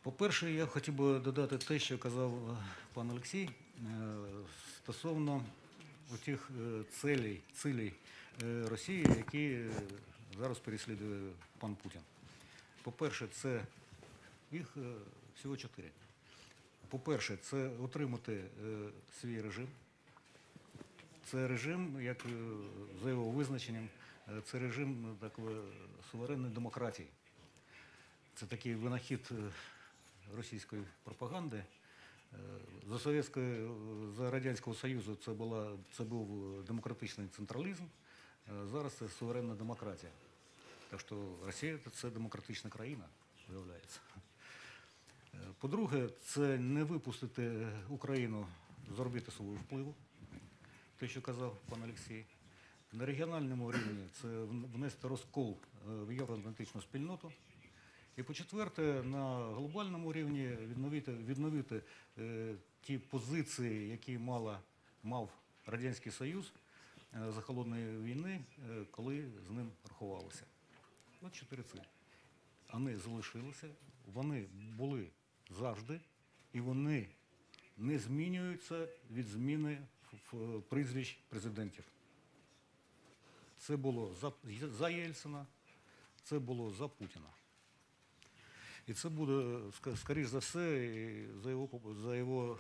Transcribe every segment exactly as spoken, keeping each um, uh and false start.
По-перше, я хотів би додати те, що казав пан Олексій, стосовно тих цілей, цілей Росії, які зараз переслідує пан Путін. По-перше, це їх всього чотири. По-перше, це отримати свій режим. Це режим, як за його визначенням, це режим такої суверенної демократії. Це такий винахід російської пропаганди. За Совєтської, за Радянського Союзу це, була, це був демократичний централізм, зараз це суверенна демократія. Так що Росія – це демократична країна, виявляється. По-друге, це не випустити Україну з орбіти свого впливу, те, що казав пан Олексій. На регіональному рівні це внести розкол в євроатлантичну спільноту. І по-четверте, на глобальному рівні відновити, відновити е, ті позиції, які мала, мав Радянський Союз е, за холодної війни, е, коли з ним рахувалося. От чотири цілі. Вони залишилися, вони були завжди, і вони не змінюються від зміни в прізвищ президентів. Це було за, за Єльцина, це було за Путіна. І це буде, скоріш за все, за його, за його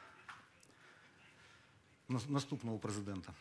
е, наступного президента.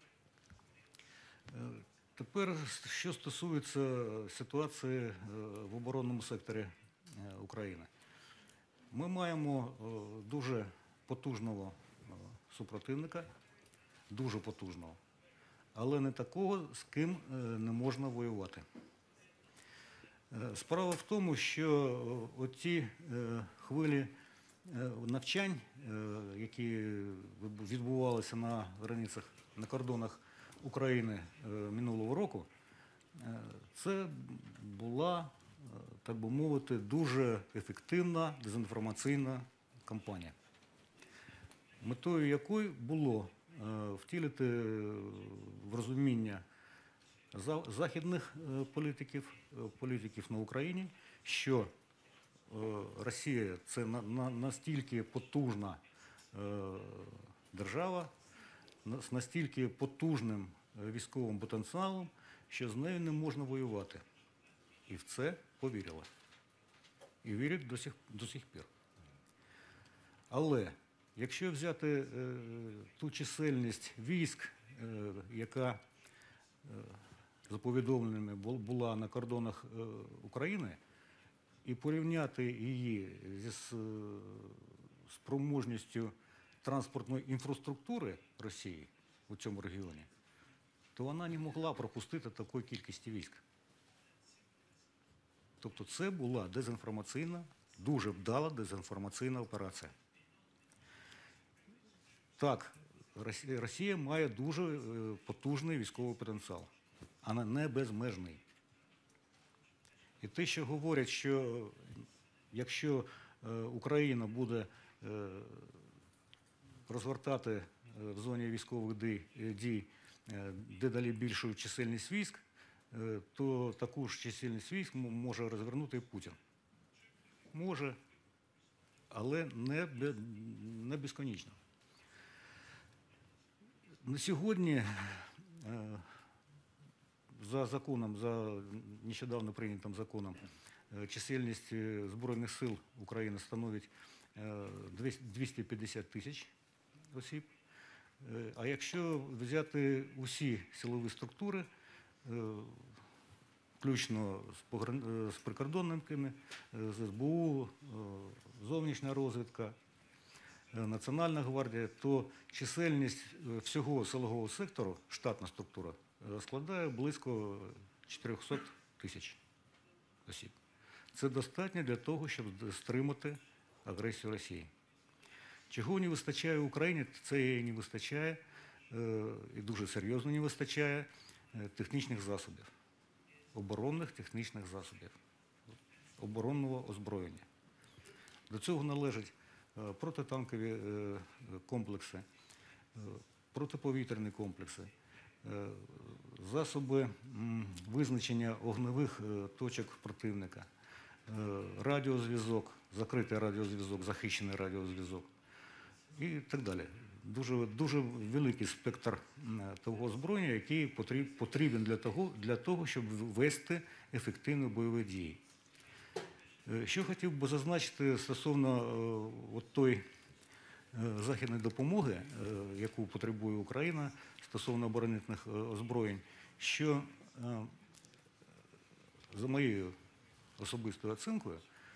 Е, тепер, що стосується ситуації е, в оборонному секторі е, України. Ми маємо е, дуже потужного е, супротивника, дуже потужного, але не такого, з ким е, не можна воювати. Справа в тому, що оті хвилі навчань, які відбувалися на границях, на кордонах України минулого року, це була, так би мовити, дуже ефективна дезінформаційна кампанія, метою якої було втілити в розуміння західних політиків, політиків на Україні, що Росія – це настільки потужна держава, з настільки потужним військовим потенціалом, що з нею не можна воювати. І в це повірили. І вірять до сих, до сих пір. Але якщо взяти ту чисельність військ, яка за повідомленнями була на кордонах України, і порівняти її зі спроможністю транспортної інфраструктури Росії у цьому регіоні, то вона не могла пропустити такої кількості військ. Тобто це була дезінформаційна, дуже вдала дезінформаційна операція. Так, Росія має дуже потужний військовий потенціал, але не безмежний. І те, що говорять, що якщо Україна буде розгортати в зоні військових дій дедалі більшу чисельність військ, то таку ж чисельність військ може розвернути і Путін. Може, але не безконечно. На сьогодні за законом, за нещодавно прийнятим законом, чисельність Збройних сил України становить двісті п'ятдесят тисяч осіб. А якщо взяти усі силові структури, включно з прикордонниками, з ес бе у, зовнішня розвідка, Національна гвардія, то чисельність всього силового сектору, штатна структура, складає близько чотирьохсот тисяч осіб. Це достатньо для того, щоб стримати агресію Росії. Чого не вистачає Україні, це їй не вистачає, і дуже серйозно не вистачає, технічних засобів, оборонних технічних засобів, оборонного озброєння. До цього належать протитанкові комплекси, протиповітряні комплекси, засоби визначення огневих точок противника, радіозв'язок, закритий радіозв'язок, захищений радіозв'язок і так далі. Дуже, дуже великий спектр того озброєння, який потрібен для того, для того, щоб вести ефективні бойові дії. Що хотів би зазначити стосовно от той західної допомоги, яку потребує Україна стосовно оборонних озброєнь, що за моєю особистою оцінкою,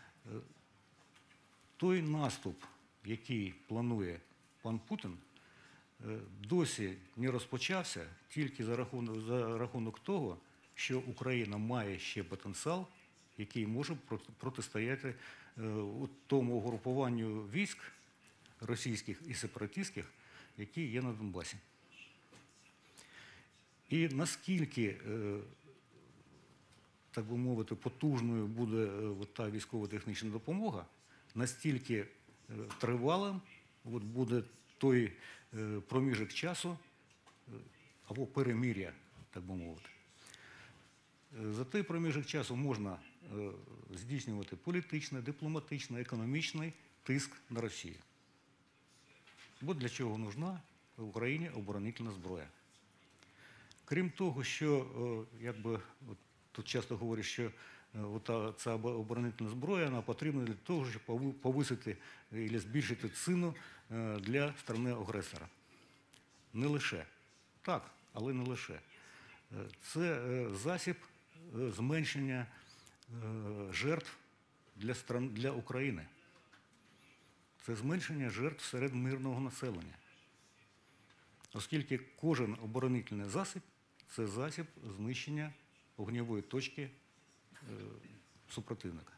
той наступ, який планує пан Путін, досі не розпочався тільки за рахунок, за рахунок того, що Україна має ще потенціал, який може протистояти тому угрупуванню військ російських і сепаратистських, які є на Донбасі. І наскільки, так би мовити, потужною буде та військово-технічна допомога, настільки тривалим буде той проміжок часу або перемир'я, так би мовити. За той проміжок часу можна здійснювати політичний, дипломатичний, економічний тиск на Росію. Бо для чого нужна в Україні оборонительна зброя. Крім того, що, якби, от, тут часто говорять, що от, ця оборонительна зброя вона потрібна для того, щоб повисити або збільшити ціну для країни-агресора. Не лише. Так, але не лише. Це засіб зменшення жертв для, стран, для України. Це зменшення жертв серед мирного населення. Оскільки кожен оборонительний засіб – це засіб знищення вогневої точки е, супротивника.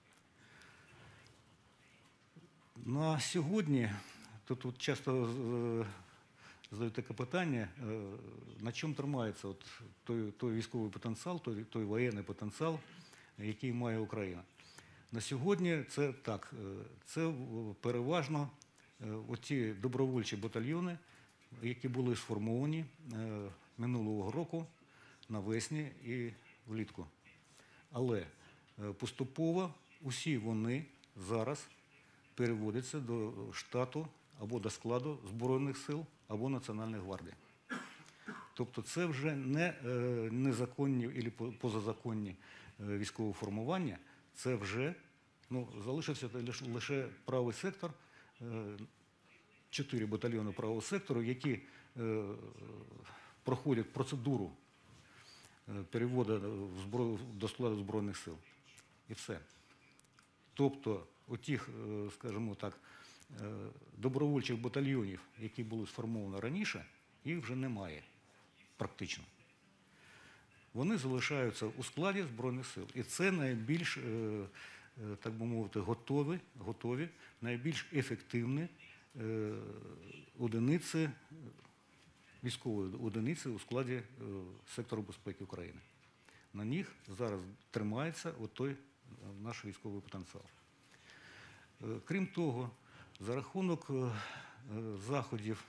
На сьогодні, тут, тут часто е, задають таке питання, е, на чому тримається от той, той військовий потенціал, той, той воєнний потенціал, який має Україна. На сьогодні це так, це переважно оті добровольчі батальйони, які були сформовані минулого року навесні і влітку. Але поступово усі вони зараз переводяться до штату або до складу Збройних сил або Національної гвардії. Тобто це вже не незаконні або позазаконні військові формування, це вже, ну, залишився лише правий сектор, чотири батальйони правого сектору, які е, проходять процедуру переводу в зброю, до складу Збройних сил. І все. Тобто, отих, скажімо так, добровольчих батальйонів, які були сформовані раніше, їх вже немає практично. Вони залишаються у складі Збройних сил. І це найбільш, так би мовити, готові, готові найбільш ефективні одиниці, військової одиниці у складі сектору безпеки України. На них зараз тримається отой наш військовий потенціал. Крім того, за рахунок заходів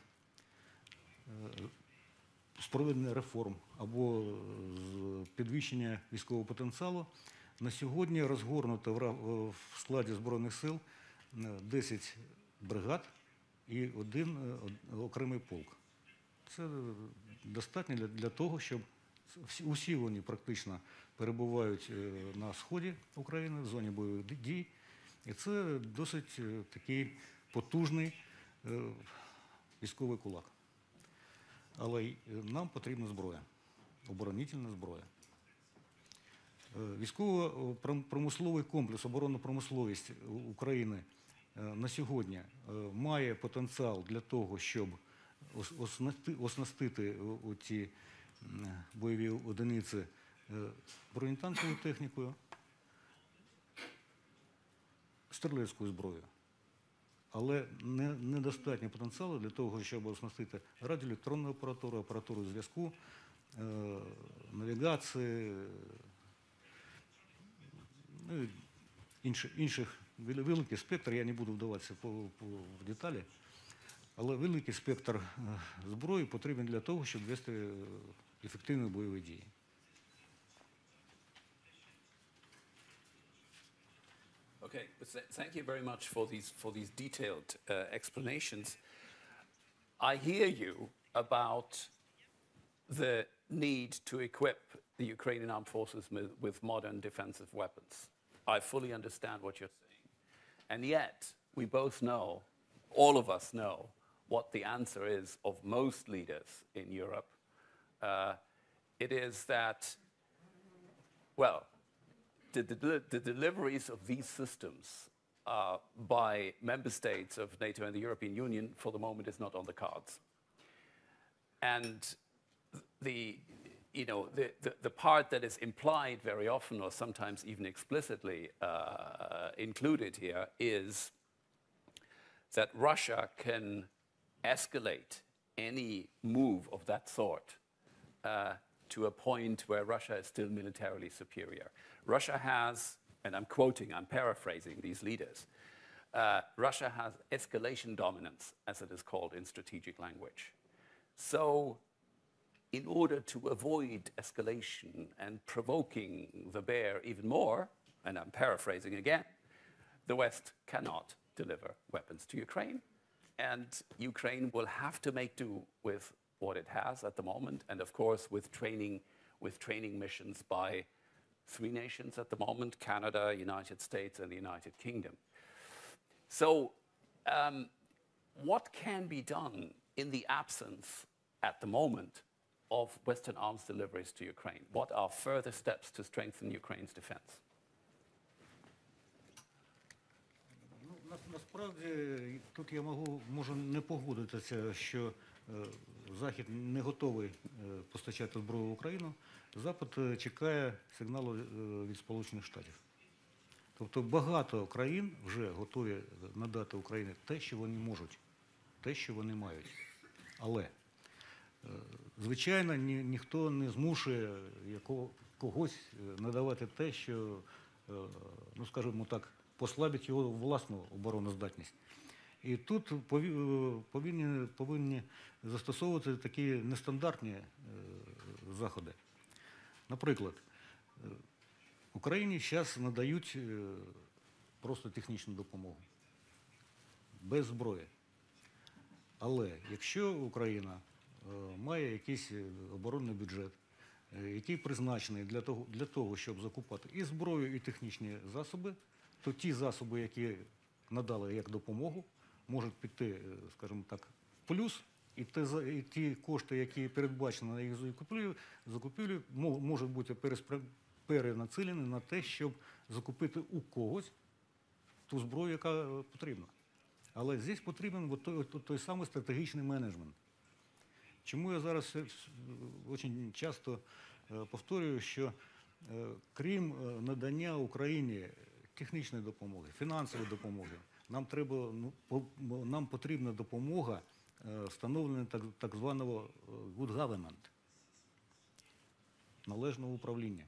з проведення реформ або підвищення військового потенціалу, на сьогодні розгорнуто в складі Збройних сил десять бригад і один окремий полк. Це достатньо для, для того, щоб усі вони практично перебувають на сході України, в зоні бойових дій. І це досить такий потужний військовий кулак. Але нам потрібна зброя, оборонительна зброя. Військово-промисловий комплекс, оборонна промисловість України на сьогодні має потенціал для того, щоб оснастити ці бойові одиниці бронетанковою технікою, стрілецькою зброєю. Але недостатньо потенціалу для того, щоб оснастити радіоелектронну апаратуру, апаратуру зв'язку, навігації, ну, інших, інших великий спектр, я не буду вдаватися по, по, в деталі, але великий спектр зброї потрібен для того, щоб вести ефективні бойові дії. Okay, th thank you very much for these, for these detailed uh, explanations. I hear you about the need to equip the Ukrainian armed forces with, with modern defensive weapons. I fully understand what you're saying. And yet, we both know, all of us know, what the answer is of most leaders in Europe. Uh, it is that, well, the, the, the deliveries of these systems uh, by member states of NATO and the European Union, for the moment, is not on the cards. And the, you know, the, the, the part that is implied very often, or sometimes even explicitly uh, included here, is that Russia can escalate any move of that sort uh, to a point where Russia is still militarily superior. Russia has, and I'm quoting, I'm paraphrasing these leaders, uh, Russia has escalation dominance, as it is called in strategic language. So in order to avoid escalation and provoking the bear even more, and I'm paraphrasing again, the West cannot deliver weapons to Ukraine, and Ukraine will have to make do with what it has at the moment, and of course with training, with training missions by three nations at the moment: Canada, United States, and the United Kingdom. So um, what can be done in the absence at the moment of Western arms deliveries to Ukraine? What are further steps to strengthen Ukraine's defense? Ну, нас- насправді тут я можу, можу не погодитися, що е, Захід не готовий е, постачати зброю в Україну. Запад е, чекає сигналу е, від Сполучених Штатів. Тобто багато країн вже готові надати Україні те, що вони можуть, те, що вони мають. Але, е, звичайно, ні, ніхто не змушує якого, когось надавати те, що, е, ну скажімо так, послабить його власну обороноздатність. І тут пові- повинні, повинні застосовувати такі нестандартні е, заходи. Наприклад, е, Україні зараз надають е, просто технічну допомогу, без зброї. Але якщо Україна е, має якийсь е, оборонний бюджет, е, який призначений для того, для того, щоб закупати і зброю, і технічні засоби, то ті засоби, які надали як допомогу, можуть піти, е, скажімо так, в плюс, і, те, за- і ті кошти, які передбачені на їх закупівлю, закупівлю мо- можуть бути переспря- перенацілені на те, щоб закупити у когось ту зброю, яка е, потрібна. Але здесь потрібен от той, от той самий стратегічний менеджмент. Чому я зараз е, с- дуже часто е, повторюю, що е, крім е, надання Україні технічної допомоги, фінансової допомоги, нам треба, ну, по- мо- нам потрібна допомога е, встановлення так, так званого е, good government, належного управління.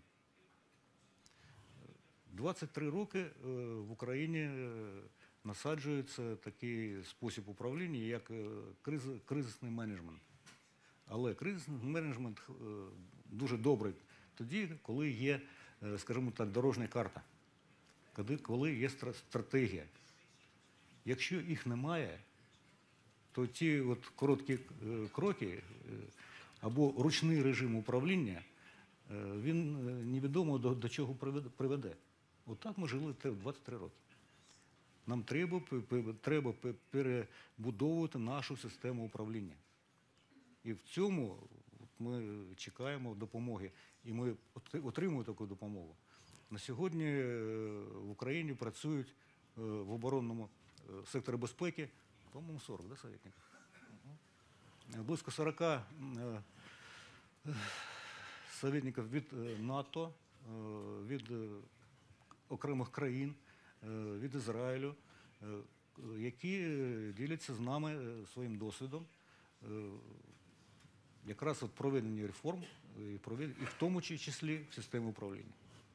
двадцять три роки е, в Україні е, насаджується такий спосіб управління, як е, криз- кризисний менеджмент. Але кризисний менеджмент е, дуже добрий тоді, коли є, е, скажімо так, дорожня карта, коли, коли є стра- стратегія. Якщо їх немає, то ті от короткі е, кроки е, або ручний режим управління, е, він е, невідомо до, до чого приведе- приведе. Отак ми жили те двадцять три роки. Нам треба, пе- пе- треба пе- перебудовувати нашу систему управління. І в цьому от ми чекаємо допомоги, і ми от- отримуємо таку допомогу. На сьогодні е, в Україні працюють е, в оборонному е, секторі безпеки, по-моєму, сорок, да, советників? Мгм. Близько сорок е, е, советників від е, НАТО, е, від е, окремих країн, е, від Ізраїлю, е, які е, діляться з нами е, своїм досвідом, е, якраз от проведення реформ, і, провед... і в тому чи- числі в системі управління.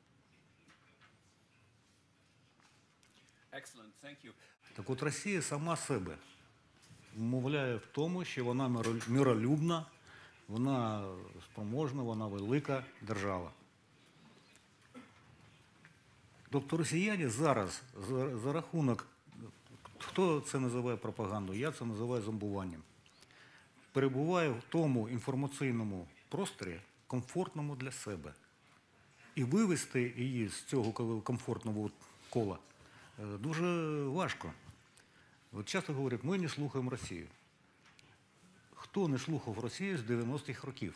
Excellent, thank you. Так от Росія сама себе вмовляє в тому, що вона миро- миролюбна, вона спроможна, вона велика держава. Тобто росіяни зараз за, за рахунок, хто це називає пропагандою, я це називаю зомбуванням, перебуває в тому інформаційному просторі, комфортному для себе. І вивести її з цього комфортного кола дуже важко. От часто говорять, ми не слухаємо Росію. Хто не слухав Росію з дев'яностих років?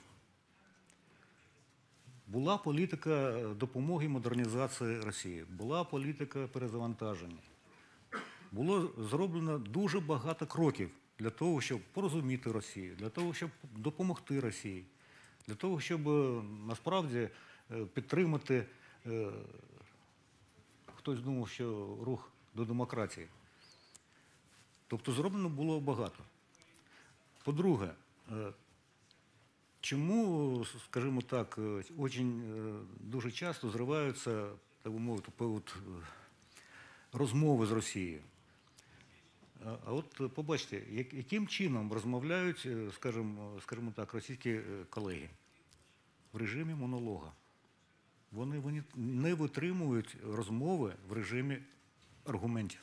Була політика допомоги модернізації Росії, була політика перезавантаження. Було зроблено дуже багато кроків для того, щоб порозуміти Росію, для того, щоб допомогти Росії, для того, щоб насправді підтримати, хтось думав, що рух до демократії. Тобто зроблено було багато. По-друге, чому, скажімо так, очень, дуже часто зриваються, так би мовити, от, розмови з Росією? А от побачте, яким чином розмовляють, скажімо, скажімо так, російські колеги? В режимі монолога. Вони, вони не витримують розмови в режимі аргументів.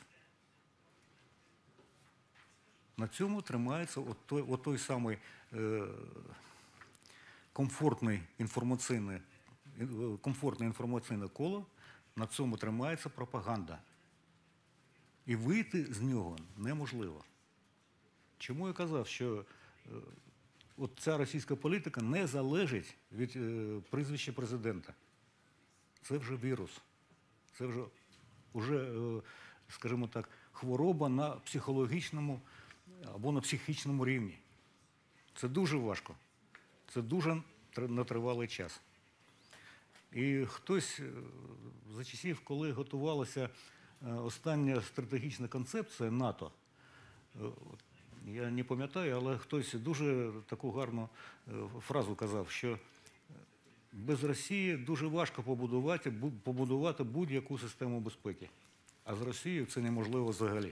На цьому тримається от той, от той самий е, комфортний інформаційне, комфортне інформаційне коло, на цьому тримається пропаганда. І вийти з нього неможливо. Чому я казав, що е, от ця російська політика не залежить від е, прізвища президента. Це вже вірус. Це вже, вже е, скажімо так, хвороба на психологічному або на психічному рівні. Це дуже важко. Це дуже на тривалий час. І хтось за часів, коли готувалася остання стратегічна концепція НАТО, я не пам'ятаю, але хтось дуже таку гарну фразу казав, що без Росії дуже важко побудувати, побудувати будь-яку систему безпеки. А з Росією це неможливо взагалі.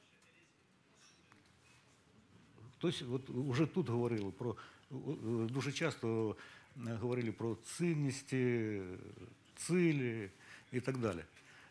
Хтось, от вже тут говорили про, дуже часто говорили про цінності, цілі і так далі.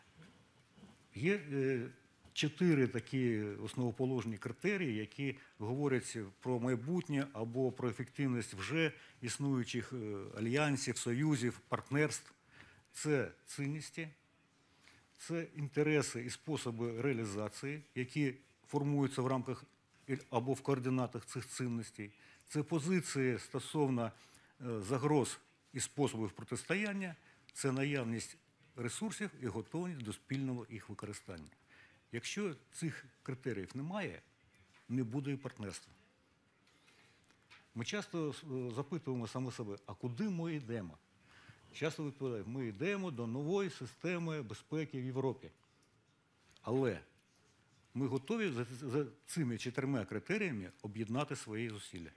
Є чотири такі основоположні критерії, які говорять про майбутнє або про ефективність вже існуючих альянсів, союзів, партнерств. Це цінності, це інтереси і способи реалізації, які формуються в рамках або в координатах цих цінностей. Це позиції стосовно загроз і способів протистояння, це наявність ресурсів і готовність до спільного їх використання. Якщо цих критеріїв немає, не буде і партнерства. Ми часто запитуємо саме себе, а куди ми йдемо? Часто відповідаємо, ми йдемо до нової системи безпеки в Європі. Але ми готові за, за цими чотирма критеріями об'єднати свої зусилля.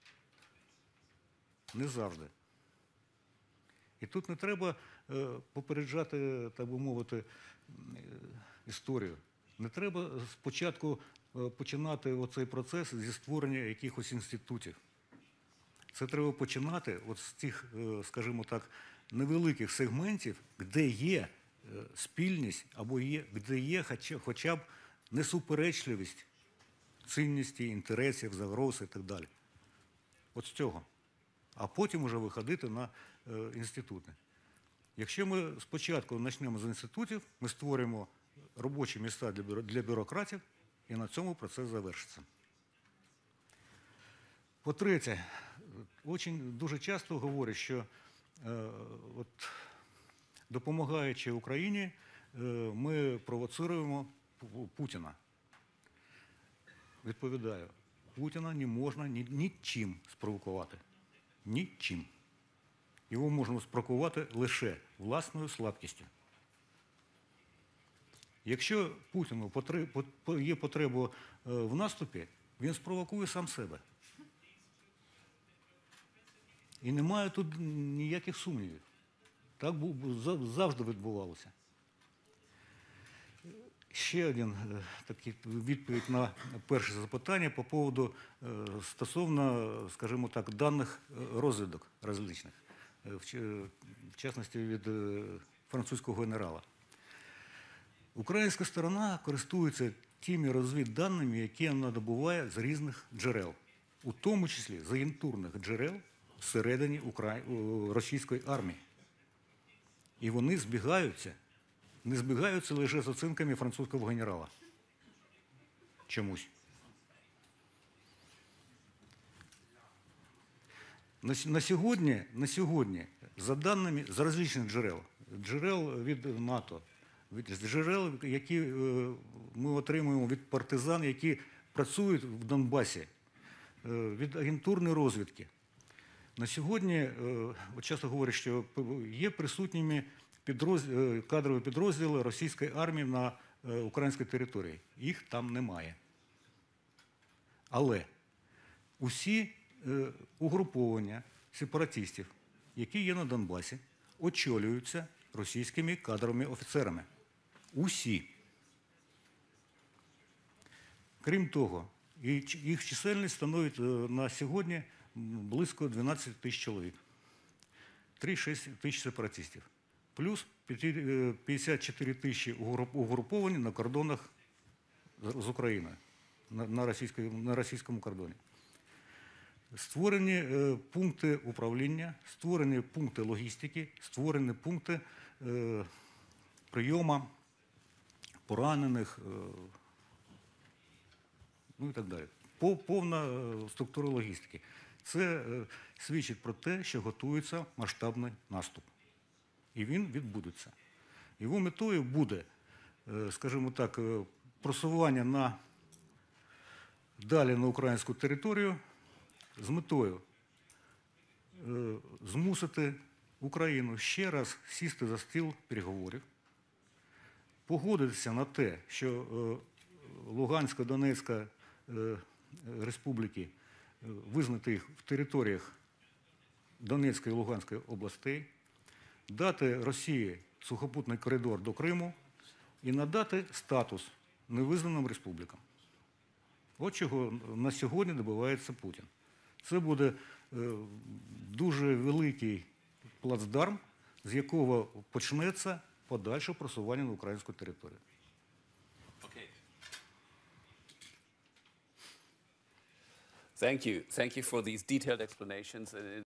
Не завжди. І тут не треба е, попереджати, так би мовити, е, історію. Не треба спочатку е, починати оцей процес зі створення якихось інститутів. Це треба починати от з цих, е, скажімо так, невеликих сегментів, де є е, спільність або є, де є хоча, хоча б несуперечливість цінності, інтересів, загроз і так далі. От з цього. А потім вже виходити на е, інститути. Якщо ми спочатку почнемо з інститутів, ми створимо робочі місця для, бюро, для бюрократів, і на цьому процес завершиться. По-третє, очень, дуже часто говорять, що е, от, допомагаючи Україні, е, ми провоцируємо Путіна. Відповідаю, Путіна не можна ні, нічим спровокувати. Нічим. Його можна спровокувати лише власною слабкістю. Якщо Путіну є потреба в наступі, він спровокує сам себе. І немає тут ніяких сумнівів. Так завжди відбувалося. Ще один такий відповідь на перше запитання по поводу стосовно, скажімо так, даних розвідок розличних, в частності від французького генерала. Українська сторона користується тими розвідданими, які вона добуває з різних джерел, у тому числі з агентурних джерел всередині Украї... російської армії. І вони збігаються, не збігаються лише з оцінками французького генерала. Чомусь. На, на, сьогодні, на сьогодні, за даними з различних джерел, джерел від НАТО, від джерел, які е, ми отримуємо від партизан, які працюють в Донбасі, е, від агентурної розвідки. На сьогодні, е, от часто говорять, що є присутніми підрозділи, кадрові підрозділи російської армії на е, українській території. Їх там немає. Але усі е, угруповання сепаратистів, які є на Донбасі, очолюються російськими кадровими офіцерами. Усі. Крім того, їх чисельність становить на сьогодні близько дванадцять тисяч чоловік. три-шість тисяч сепаратистів. Плюс п'ятдесят чотири тисячі угруповані на кордонах з Україною, на російському, на російському кордоні. Створені е, пункти управління, створені пункти логістики, створені пункти е, прийому поранених, е, ну і так далі. Повна е, структура логістики. Це е, свідчить про те, що готується масштабний наступ. І він відбудеться. Його метою буде, е, скажімо так, е, просування на, далі на українську територію, з метою е, змусити Україну ще раз сісти за стіл переговорів, погодитися на те, що е, Луганська, Донецька е, республіки, е, визнати їх в територіях Донецької і Луганської областей, дати Росії сухопутний коридор до Криму і надати статус невизнаним республікам. От чого на сьогодні добивається Путін. Це буде е, дуже великий плацдарм, з якого почнеться подальше просування на українську територію. Okay. Thank you. Thank you for these detailed explanations.